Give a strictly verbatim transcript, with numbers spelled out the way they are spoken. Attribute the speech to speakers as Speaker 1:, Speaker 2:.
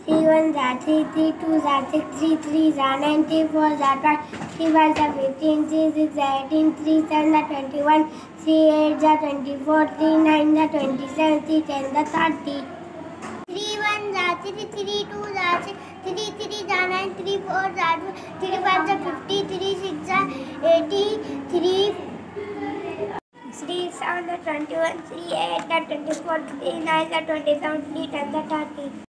Speaker 1: Three one za three, three two za six, three three za nine, three four za twelve, three five za fifteen, three six za eighteen, three seven za twenty-one, three eight za twenty-four, three nine za twenty-seven, three ten za thirty. Three one za three, three two za six, three three za nine, three four za twelve, three five za fifty, three six za eighty, three three seven za twenty-one, three eight za twenty-four, three nine za twenty-seven, three ten za thirty.